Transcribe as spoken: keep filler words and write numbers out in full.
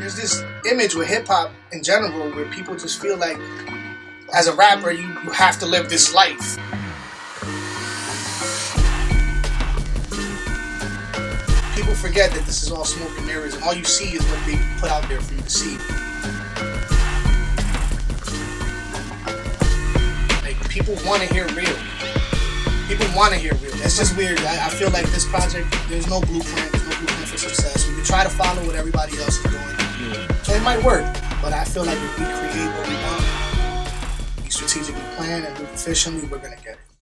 there's this image with hip hop in general where people just feel like, as a rapper, you, you have to live this life. People forget that this is all smoke and mirrors, and all you see is what they put out there for you to see. Like, people want to hear real. People want to hear real. That's just weird. I, I feel like this project, there's no blueprint. There's no blueprint for success. We can try to follow what everybody else is doing. And it might work, but I feel like if we create what we want, we strategically plan and move efficiently, we're going to get it.